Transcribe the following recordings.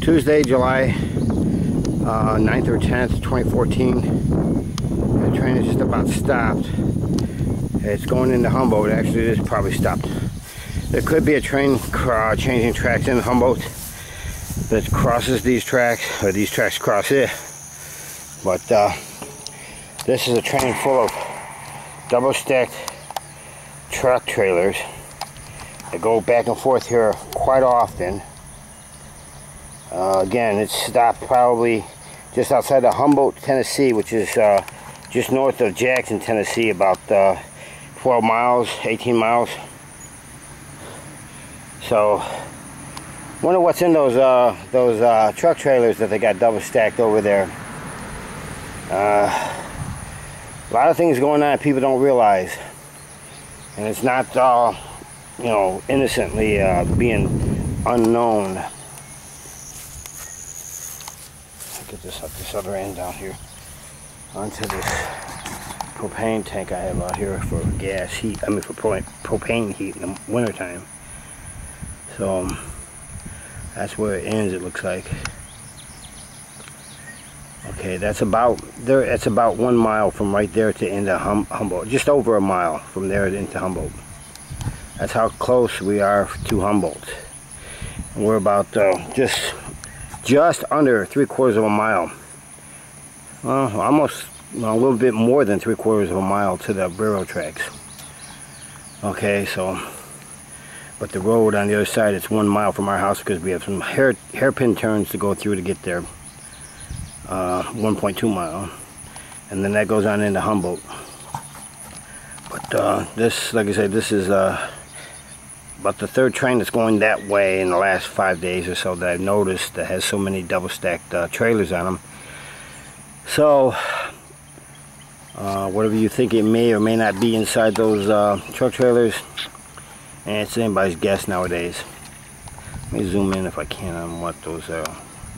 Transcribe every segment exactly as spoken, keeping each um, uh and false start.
Tuesday, July uh, ninth or tenth, twenty fourteen. The train is just about stopped. It's going into Humboldt. Actually, it is probably stopped. There could be a train uh, changing tracks in Humboldt that crosses these tracks, or these tracks cross it. But uh, this is a train full of double-stacked truck trailers that go back and forth here quite often. Uh, again, it's stopped probably just outside of Humboldt, Tennessee, which is uh, just north of Jackson, Tennessee, about uh, twelve miles, eighteen miles. So, wonder what's in those uh, those uh, truck trailers that they got double stacked over there. Uh, a lot of things going on people don't realize, and it's not all, you know, innocently uh, being unknown. Get this up this other end down here onto this propane tank I have out here for gas heat. I mean for propane heat in the wintertime. So um, that's where it ends. It looks like. Okay, that's about there. It's about one mile from right there to into hum, Humboldt. Just over a mile from there into Humboldt. That's how close we are to Humboldt. And we're about uh, just. just under three quarters of a mile. Well, almost well, a little bit more than three quarters of a mile to the railroad tracks. Okay, so, but the road on the other side, it's one mile from our house because we have some hair, hairpin turns to go through to get there. Uh, one point two mile. And then that goes on into Humboldt. But uh, this, like I said, this is uh, about the third train that's going that way in the last five days or so that I've noticed that has so many double stacked uh, trailers on them. So, uh, whatever you think it may or may not be inside those uh, truck trailers, and it's anybody's guess nowadays. Let me zoom in if I can on what those are.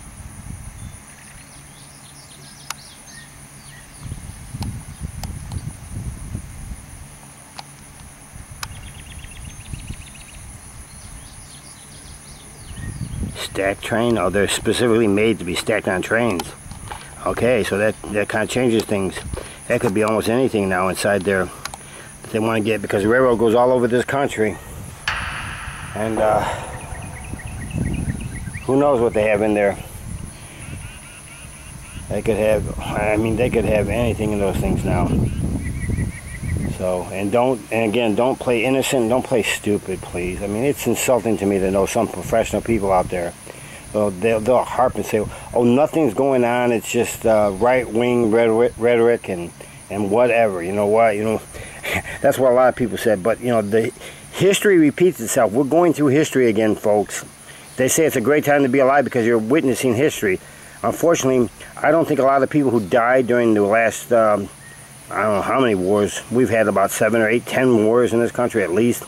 Stacked train? Oh, they're specifically made to be stacked on trains. Okay, so that, that kind of changes things. That could be almost anything now inside there that they want to get, because the railroad goes all over this country. And uh, who knows what they have in there. They could have, I mean, they could have anything in those things now. So, and don't, and again, don't play innocent, don't play stupid, please. I mean, it's insulting to me to know some professional people out there. Well, they'll, they'll harp and say, oh, nothing's going on, it's just uh, right-wing rhetoric, rhetoric and, and whatever. You know what, you know, that's what a lot of people said. But, you know, the history repeats itself. We're going through history again, folks. They say it's a great time to be alive because you're witnessing history. Unfortunately, I don't think a lot of people who died during the last... Um, I don't know how many wars. We've had about seven or eight, ten wars in this country at least.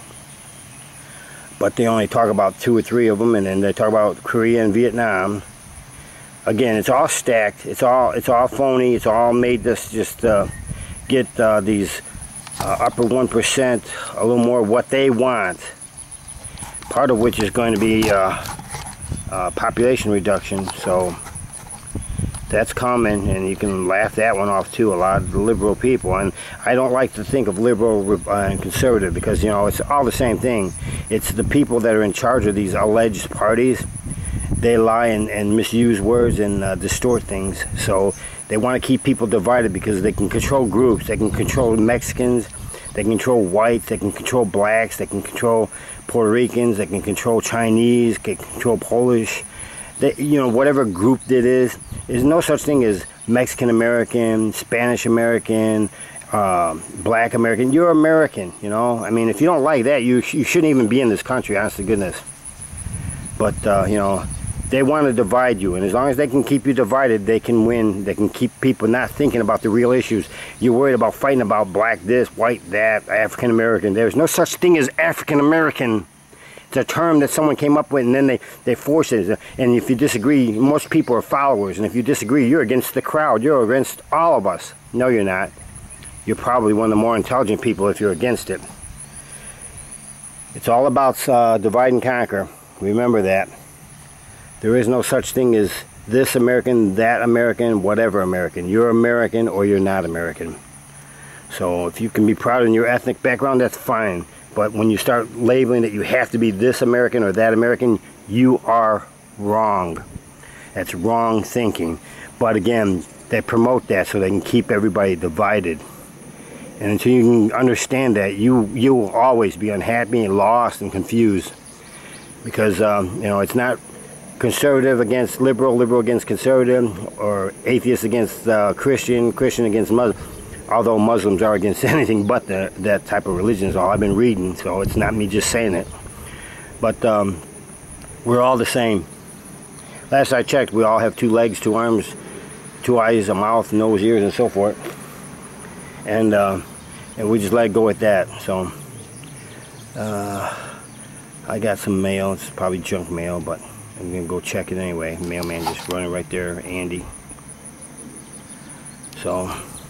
But they only talk about two or three of them, and then they talk about Korea and Vietnam. Again, it's all stacked. It's all it's all phony. It's all made to just uh, get uh, these uh, upper one percent a little more what they want. Part of which is going to be uh, uh, population reduction. So that's coming, and you can laugh that one off too. A lot of the liberal people, and I don't like to think of liberal uh, and conservative because, you know, it's all the same thing. It's the people that are in charge of these alleged parties. They lie and, and misuse words and uh, distort things. So they want to keep people divided because they can control groups. They can control Mexicans. They can control whites. They can control blacks. They can control Puerto Ricans. They can control Chinese. They can control Polish. They, you know, whatever group it is, there's no such thing as Mexican American, Spanish American, uh, Black American. You're American, you know. I mean, if you don't like that, you you shouldn't even be in this country, honest to goodness. But uh, you know, they want to divide you, and as long as they can keep you divided, they can win. They can keep people not thinking about the real issues. You're worried about fighting about black this, white that, African American. There's no such thing as African American. It's a term that someone came up with, and then they, they force it. And if you disagree, most people are followers. And if you disagree, you're against the crowd. You're against all of us. No, you're not. You're probably one of the more intelligent people if you're against it. It's all about uh, divide and conquer. Remember that. There is no such thing as this American, that American, whatever American. You're American or you're not American. So if you can be proud in your ethnic background, that's fine. But when you start labeling that you have to be this American or that American, you are wrong. That's wrong thinking. But again, they promote that so they can keep everybody divided. And until you can understand that, you you will always be unhappy and lost and confused. Because um, you know, it's not conservative against liberal, liberal against conservative, or atheist against uh, Christian, Christian against Muslim. Although Muslims are against anything but the, that type of religion is all I've been reading, so it's not me just saying it. But um, we're all the same. Last I checked, we all have two legs, two arms, two eyes, a mouth, nose, ears, and so forth. And uh, and we just let go with that. So uh, I got some mail. It's probably junk mail, but I'm gonna go check it anyway. Mailman just running right there, Andy. So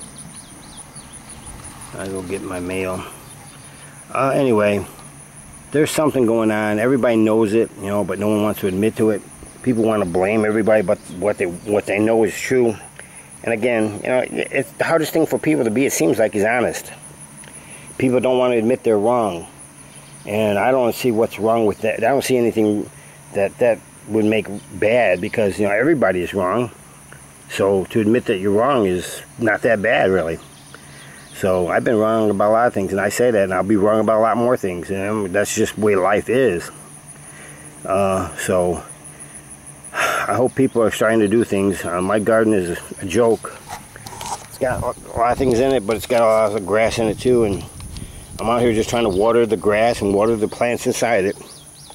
I go get my mail. Uh, anyway, there's something going on. Everybody knows it, you know, but no one wants to admit to it. People want to blame everybody, but what they what they know is true. And again, you know, it's the hardest thing for people to be, it seems like, is honest. People don't want to admit they're wrong. And I don't see what's wrong with that. I don't see anything that that would make bad, because, you know, everybody is wrong. So to admit that you're wrong is not that bad, really. So I've been wrong about a lot of things, and I say that, and I'll be wrong about a lot more things. You know, that's just the way life is. Uh, so I hope people are starting to do things. Uh, my garden is a joke. It's got a lot of things in it, but it's got a lot of grass in it too. And I'm out here just trying to water the grass and water the plants inside it.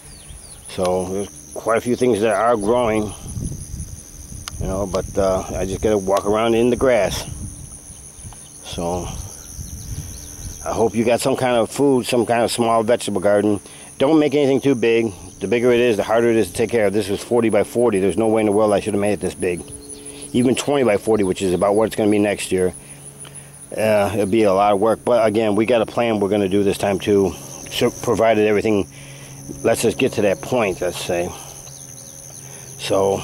So there's quite a few things that are growing, you know, but uh, I just got to walk around in the grass. So I hope you got some kind of food, some kind of small vegetable garden. Don't make anything too big. The bigger it is, the harder it is to take care of. This was forty by forty. There's no way in the world I should have made it this big. Even twenty by forty, which is about what it's going to be next year, uh, it'll be a lot of work. But again, we got a plan we're going to do this time too, so provided everything lets us get to that point, let's say. So,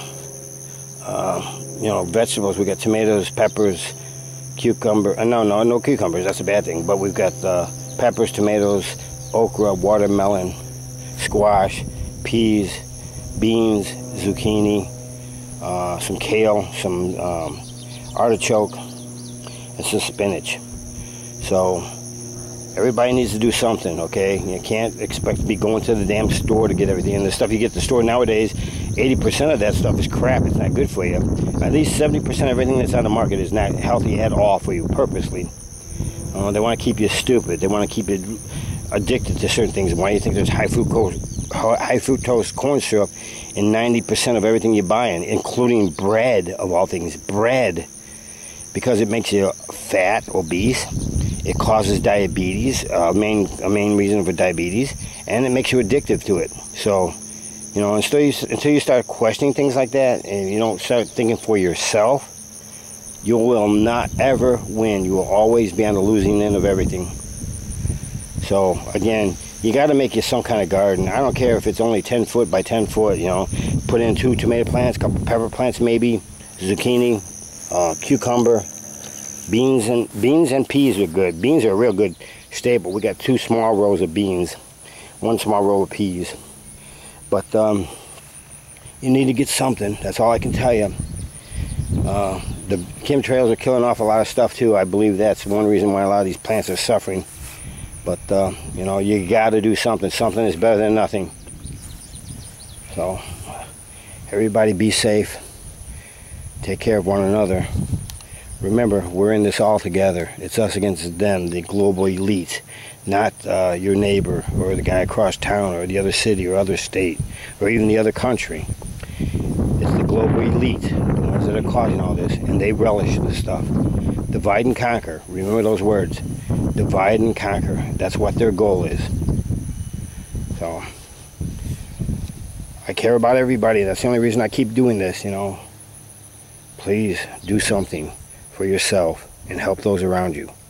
uh, you know, vegetables, we got tomatoes, peppers, cucumber. Uh, no, no, no cucumbers. That's a bad thing. But we've got uh, peppers, tomatoes, okra, watermelon, squash, peas, beans, zucchini, uh, some kale, some um, artichoke, and some spinach. So everybody needs to do something, okay? You can't expect to be going to the damn store to get everything. And the stuff you get at the store nowadays, eighty percent of that stuff is crap. It's not good for you. At least seventy percent of everything that's on the market is not healthy at all for you, purposely. Uh, they want to keep you stupid. They want to keep you addicted to certain things. Why do you think there's high fructose, high fructose corn syrup in ninety percent of everything you buy, including bread, of all things, bread? Because it makes you fat, obese. It causes diabetes, a main a main reason for diabetes, and it makes you addictive to it. So, you know, until you until you start questioning things like that, and you don't start thinking for yourself, you will not ever win. You will always be on the losing end of everything. So again, you got to make you some kind of garden. I don't care if it's only ten foot by ten foot. You know, put in two tomato plants, a couple pepper plants, maybe zucchini, uh, cucumber, beans and beans and peas are good. Beans are a real good staple. We got two small rows of beans, one small row of peas. But um, you need to get something. That's all I can tell you. Uh, the chemtrails are killing off a lot of stuff too. I believe that's one reason why a lot of these plants are suffering. But, uh, you know, you got to do something. Something is better than nothing. So, everybody be safe. Take care of one another. Remember, we're in this all together. It's us against them, the global elite. Not uh, your neighbor or the guy across town or the other city or other state or even the other country. It's the global elite, the ones that are causing all this. And they relish this stuff. Divide and conquer. Remember those words. Divide and conquer. That's what their goal is. So, I care about everybody. That's the only reason I keep doing this, you know. Please do something for yourself and help those around you.